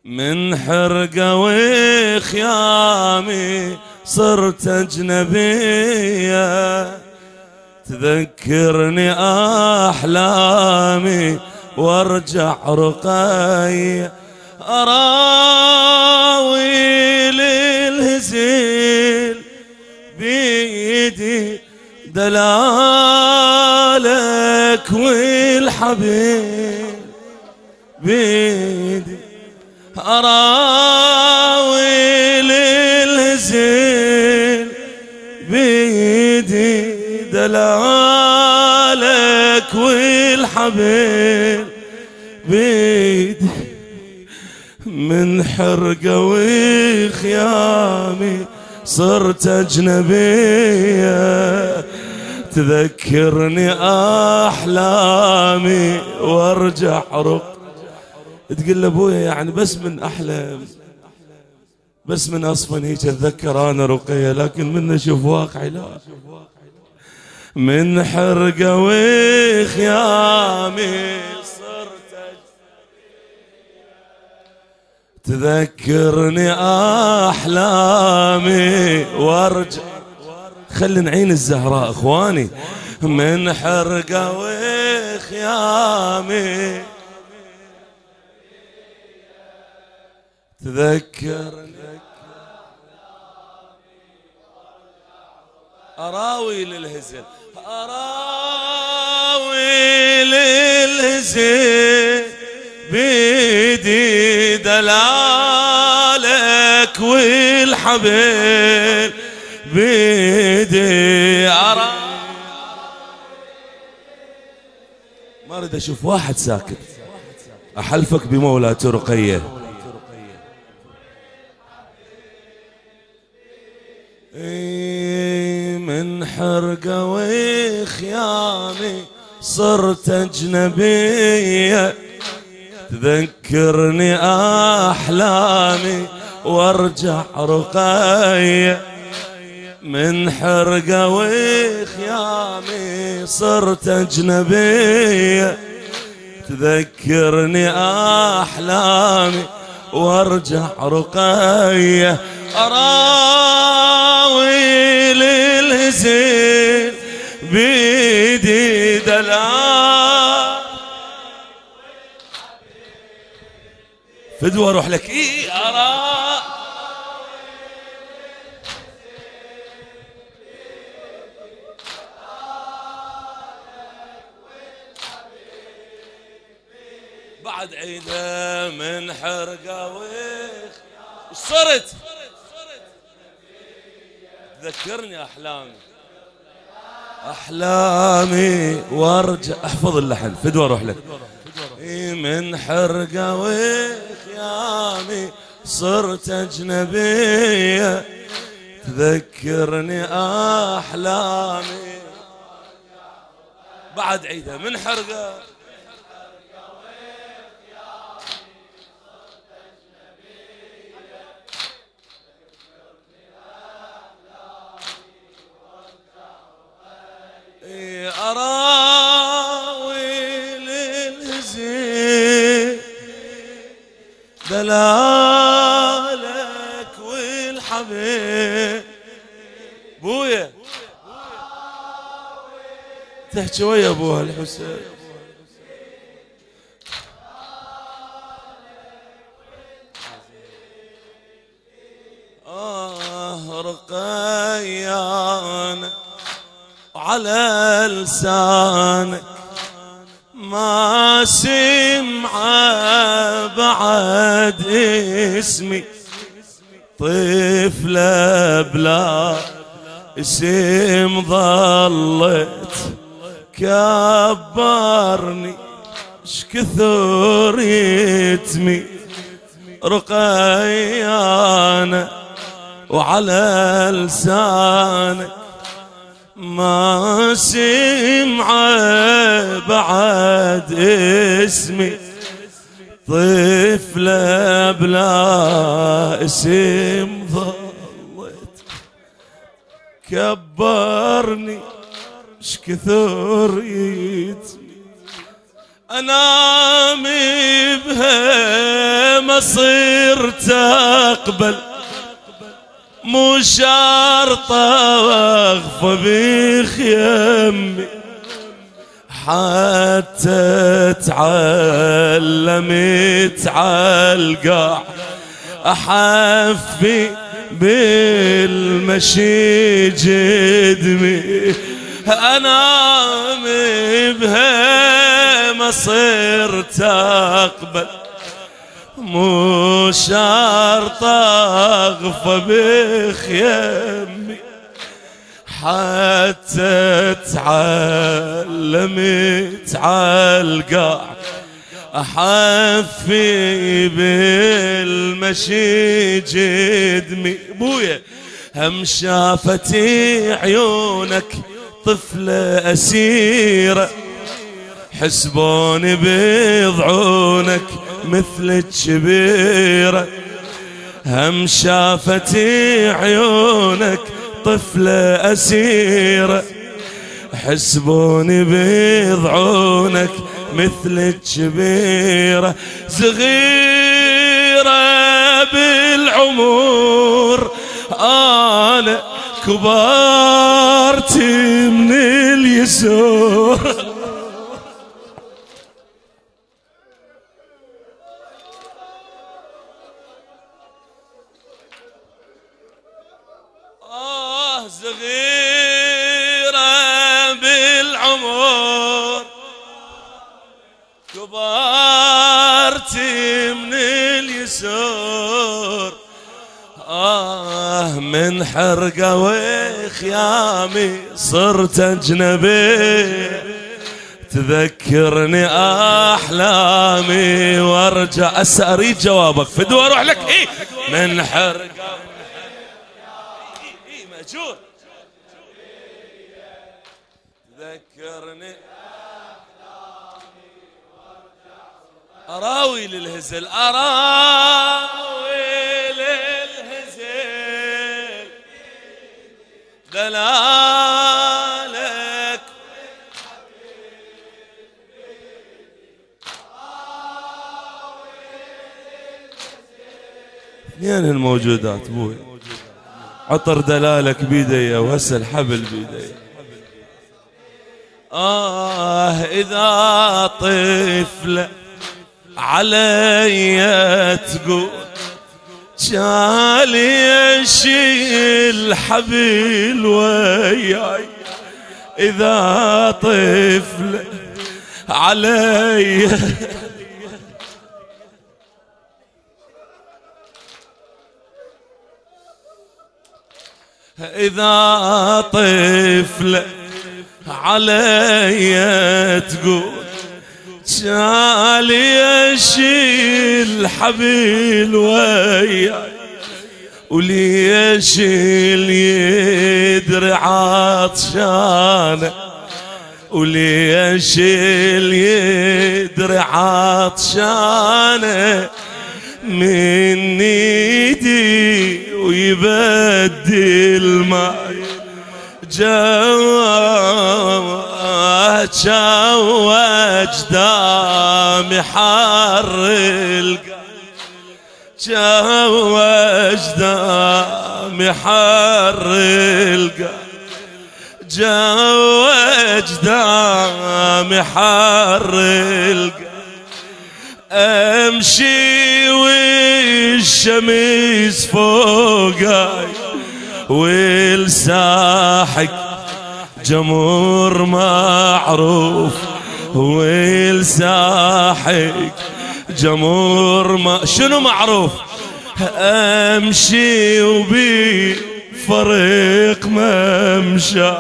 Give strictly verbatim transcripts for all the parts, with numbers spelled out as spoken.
من حرقة وخيامي صرت أجنبية، تذكرني أحلامي وارجع رقية، أراوي للهزيل بيدي دلالك والحبيب بيدي، أراوي للهزيل بيدي دلالك والحبيب بيدي، من حرقة وخيامي صرت أجنبية، تذكرني أحلامي وارجع رق. تقول لأبويا يعني بس من أحلم، بس من أصفن هيك أتذكر أنا رقية، لكن من أشوف واقعي لا. من حرقة وخيامي صرت تذكرني أحلامي وارجع. خلي نعين الزهراء اخواني. من حرقة وخيامي تذكرني أراوي للهزل، أراوي للهزل بيدي دلالك والحبل بيدي أراوي. ما أريد أشوف واحد ساكت، أحلفك بمولاة رقية. من حرقة وخيامي صرت أجنبية، تذكرني أحلامي وارجع رقية. من حرقة وخيامي صرت أجنبية، تذكرني أحلامي وارجع رقية. أراوي للهزيل بيدي دلال فدوى اروح لك. اي أرى بعد عيده من حرقة وخ صرت تذكرني أحلامي أحلامي وارجع. احفظ اللحن فدوى اروح لك. من حرقة وخيامي صرت أجنبية، تذكرني أحلامي. بعد عيدها من حرقة أراوي للهزيل دلالك والحبيب. بويا تحكي ويا ابوها الحسين. آه رقيان على لسانك ما سمع بعد اسمي، طفلة بلا اسم ظلت كبرني شكثر يتمي. رقيانة وعلى لسانك ما سمع بعد اسمي، طفلة بلا اسم ظلت كبرني شكثر يتمي. أنام بها ما صرت أقبل، مو شرط أغفى بخيمي حتى تعلمت عالقاع أحفي بالمشي جدمي. أنام بها ما صرت أقبل، مو شرط أغفى بخيمي حتى تعلمت عالقاع أحفي بالمشي جدمي. بويا هم شافتي عيونك طفلة أسيرة، حسبوني بضعونك مثل الشبيرة. هم شافتي عيونك طفلة أسيرة، حسبوني بضعونك مثل الشبيرة. صغيرة بالعمر أنا كبرت من اليسور. آه صغيرة بالعمر كبرت من اليسور. آه من حرقة وخيامي صرت أجنبي، تذكرني أحلامي وارجع. أسا أريد جوابك فدوى أروح لك. إيه من حرقة إيه مأجور تذكرني أراوي للهزل أراوي للهزل دلالك اثنين الموجودات بوي. عطر دلالك بيدي وهسه الحبل بيدي. آه إذا طفلة علي تقول جالي يشيل حبيل وياي. إذا طفلة علي إذا طفلة علي تقول جالي يشيل حبيل وياي، وليش يدري عطشانه، وليش يدري عطشانه من ايدي ويبدل ماي. جواج دامي حر القلب، جواج دامي حر القلب، جواج دامي حر القلب. امشي والشمس فوقاي والساحق جمهور معروف، والساحق جمهور ما شنو معروف. امشي وبي فريق ممشى،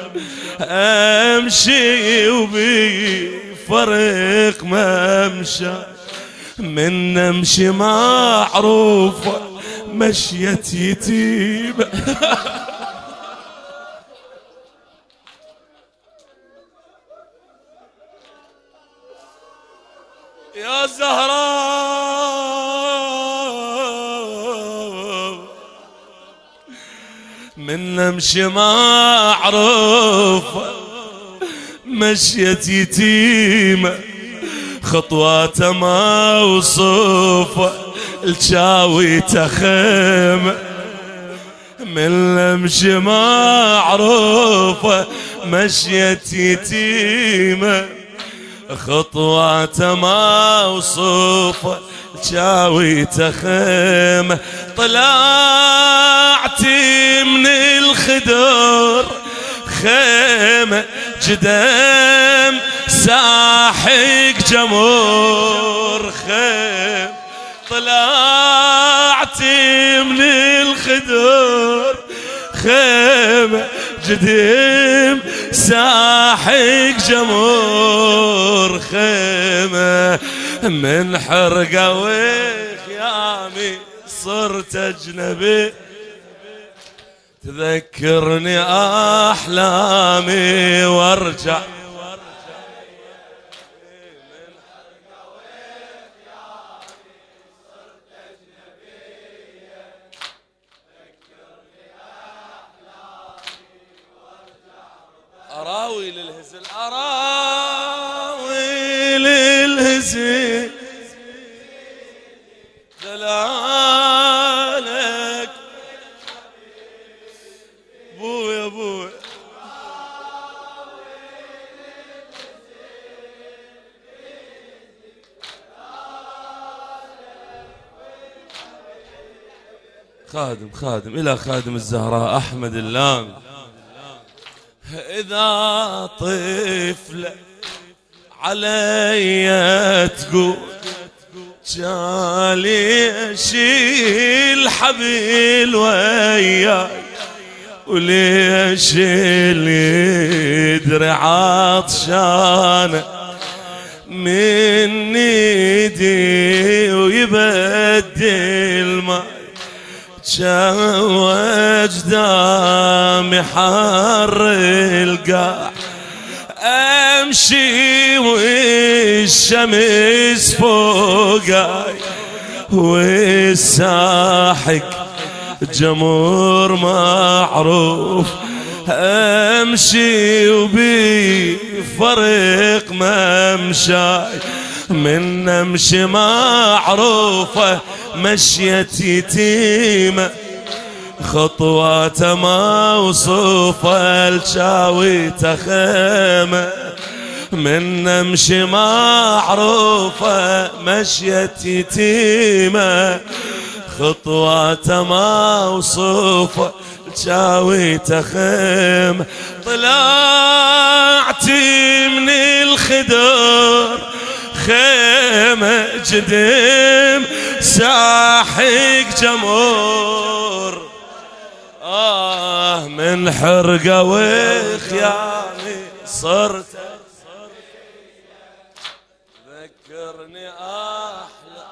امشي وبي فريق ممشى. من نمشي معروفة مشية يتيم. يا زهراء من نمشي معروفة مشية يتيمة، خطواته موصوفة الجاوي تخيمة من لمشي معروفة مشيت يتيمة خطواته موصوفة جاوي تخيمة طلعتي من الخدر خيمة جدام ساحق جمهور خيمة طلعتي من الخدر خيمة جديم ساحق جمهور خيمة من حرقة وخيامي صرت أجنبي تذكرني أحلامي وارجع أراوي للهزل أراوي للهزل دلالك بويا بويا خادم خادم إلى خادم الزهراء أحمد اللامي إذا طفلة علي تقول جالي أشيل حبيل وياي وليش اللي يدري عطشانة من ايدي ويبدل ما تشوج دامي حر القاع امشي والشمس فوقاي والساحق جمهور معروف امشي وبي فريق ممشاي من امشي معروفه مشيت يتيمة خطواته موصوفة الشاوي تخيمة من امشي معروفة مشيت يتيمة خطواته موصوفة الشاوي تخيمة طلعتي من الخدر خيمة جديم ساحق جمهور آه من حرقة وخيامي صرت ذكرني أحلى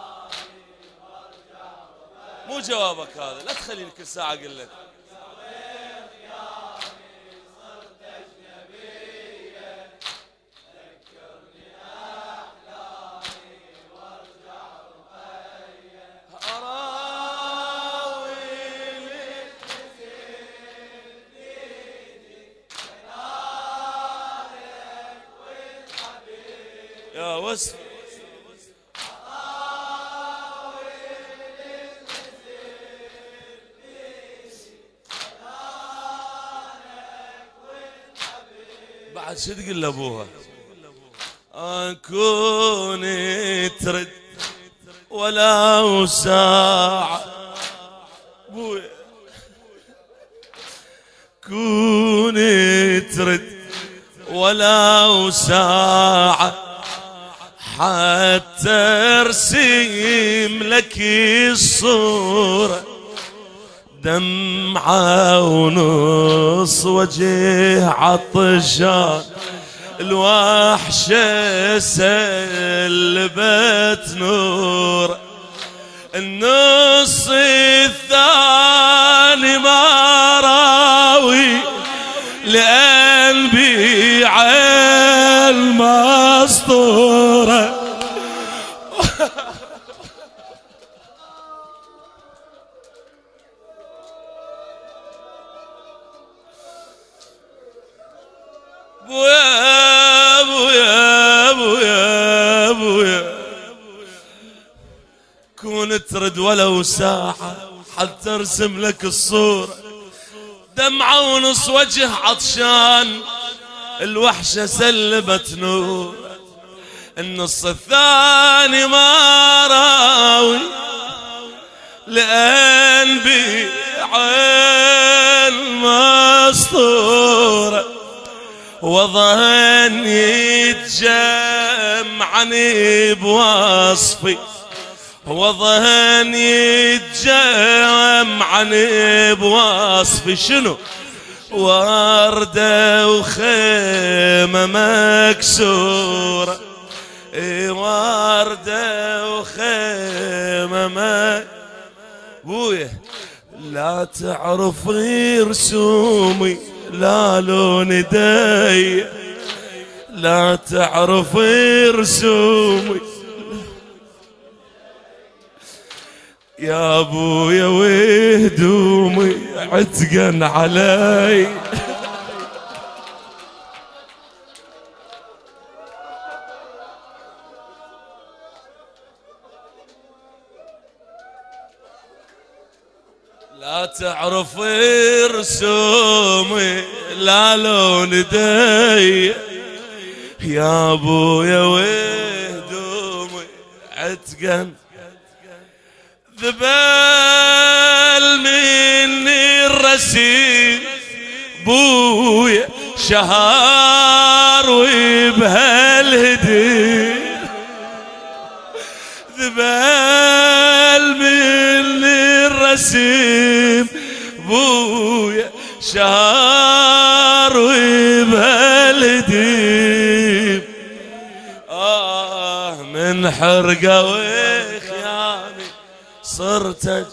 مو جوابك هذا لا تخليني كل ساعة أقول لك يا وصف بعد شو تقول لابوها اكون ترد ولو ساعة بويا كون ترد ولو ساعة حتى ارسم لك الصورة دمعة ونص وجه عطشان الوحشة سلبت نور النص الثاني ما راوي لأن بيع المسطورة بويا بويا بويا بويا من ترد ولو ساعة حتى ارسم لك الصورة. دمعة ونص وجه عطشان الوحشة سلبت نور، النص الثاني ما راوي لأن بعين مسطورة، وظن يتجمعني بوصفي، وظن يتجمعني بوصفي. شنو؟ وردة وخيمة مكسورة، وردة وخيمة مكسورة. بويه لا تعرف رسومي لا لون داي، لا تعرف رسومي يا ابويا وهدومي عتقن علي. لا تعرف رسومي لا لون داي، يا ابويا وهدومي عتقن. ذبال مني الرسيم بويا شهر وبهالهدي، ذبال مني الرسيم بويا شهر وبهالهدي. آه من حرقة وخياني صرت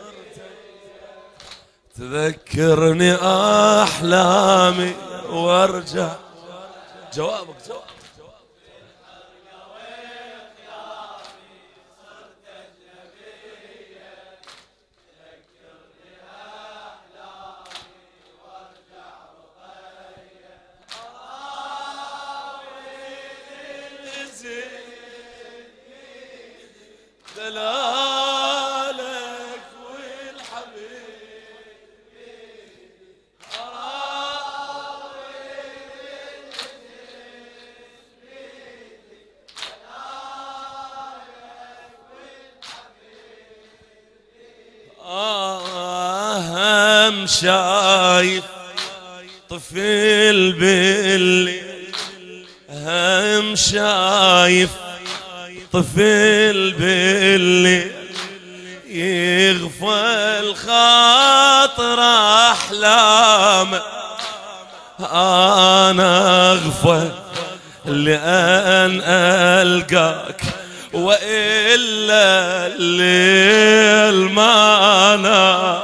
تذكرني أحلامي وارجع. جوابك جواب. دلالك والحبيب آه شايف طفل بالليل، هم شايف طفل بالليل يغفل خاطر أحلامه. أنا أغفل لأن ألقاك وإلا الليل ما أنا.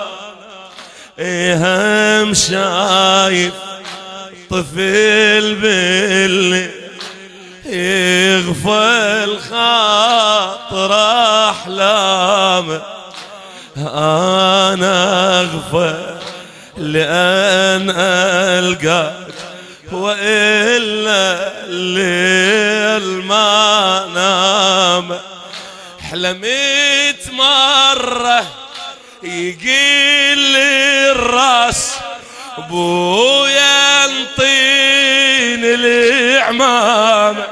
هم شايف طفل بالليل يغفل خاطر أحلامه. أنا أغفل لأن ألقاك وإلا الليل ما نام. حلمت مرة يقيل لي الراس بويا انطين العمامة.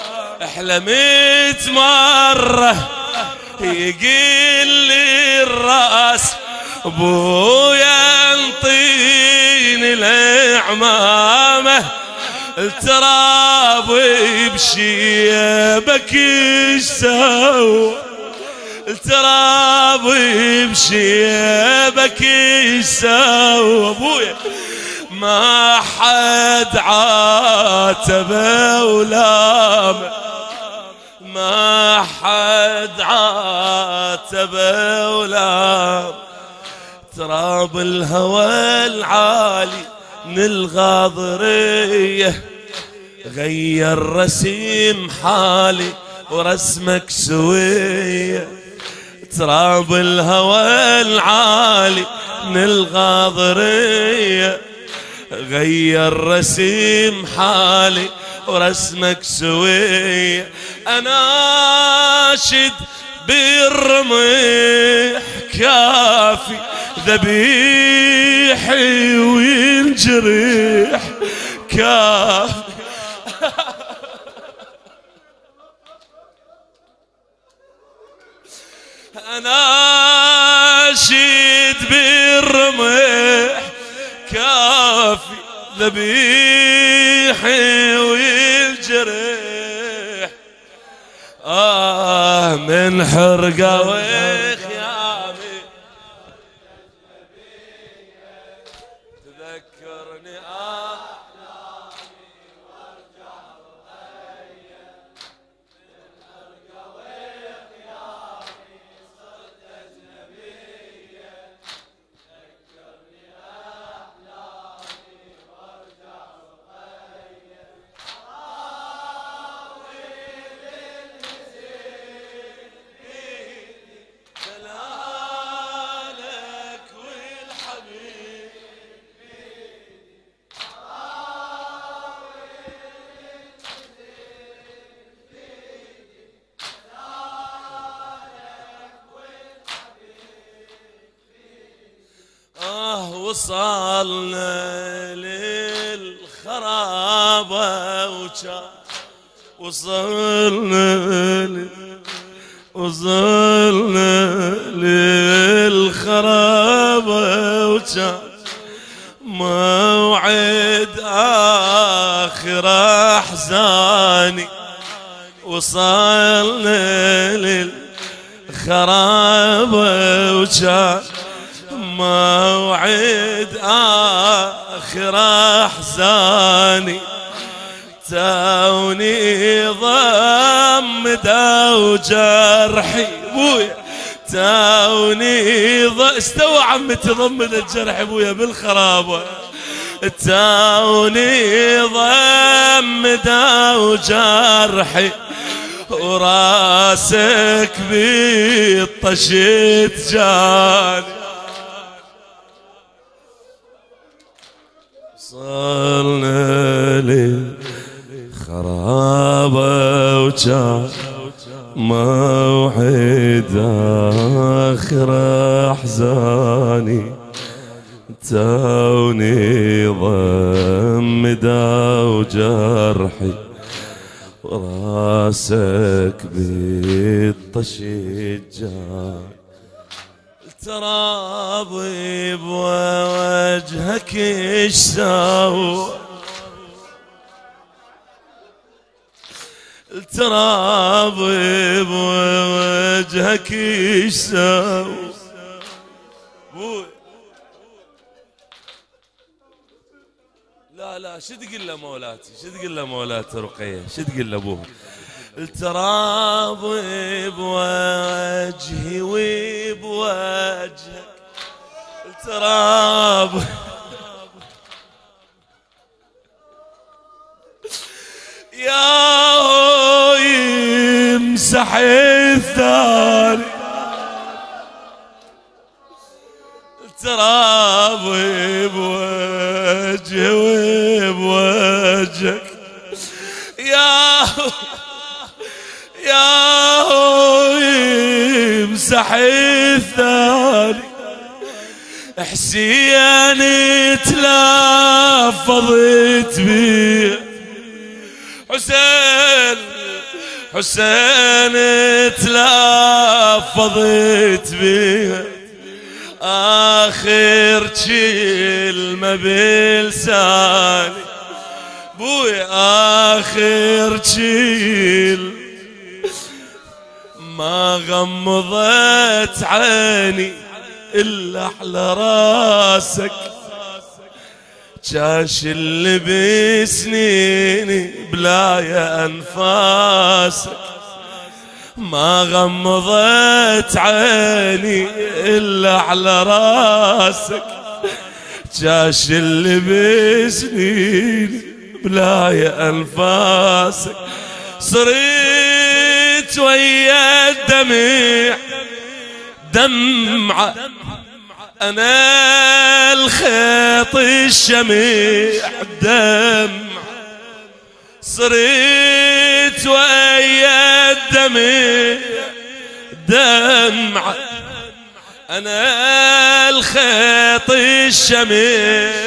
حلمت مرة يقيل لي الراس بويا انطين العمامة. التراب بشيبك ايش سوى، التراب بشيبك ايش سوى. ابويا ما حد عاتبه ولامه، ما حد عاتبه ولامه. تراب الهوى العالي من الغاضرية غير رسيم حالي ورسمك سوية. تراب الهوى العالي من الغاضرية غير رسيم حالي ورسمك سوية. أناشد بالرمح كافي ذبيحي وينجرح كافي. أناشد بالرمح كافي ذبيحي وينجرح آه من حرقة وخيامي تذكرني أحلامي وارجع وهيا من حرقة وخيامي صرت أجنبية تذكرني أحلامي وارجع وهيا دلالك والحبيب آه وصلنا للخرابة وكان وصلنا لل وصلنا للخرابة وكان موعد آخر أحزاني وصلنا للخرابة وكان موعد آخر أحزاني توني ضمدا وجرحي بويا توني ض... استوى عمتي ضمد الجرح بويا بالخرابة توني ضمدا وجرحي وراسك بالطشت جاني صلنا للخرابة وكان موعد آخر أحزاني توني ضمدا وجرحي وراسك بالطشت جاني ترابي بوجهك ايش ساوى ترابي بوجهك ايش ساوى لا لا شو تقول له مولاتي شو تقول له مولاتي رقية شو تقول له ابوها الترابي بوجهي وبوجهك التراب يا هو يمسح الثاني الترابي بوجهي وبوجهك يا هو يا هو يمسح الثاني حسين تلفظت بيه حسين حسين تلفظت بيه آخر كلمة بلساني بوي آخر كلمة ما غمضت عيني إلا على راسك جاش اللي بسنيني بلا يا أنفاسك ما غمضت عيني إلا على راسك جاش اللي بسنيني بلا يا أنفاسك صرت ويا الدمع دمعة أنا الخيط الشميع دمع صرت ويا الدمع الدمعة أنا الخيط الشمس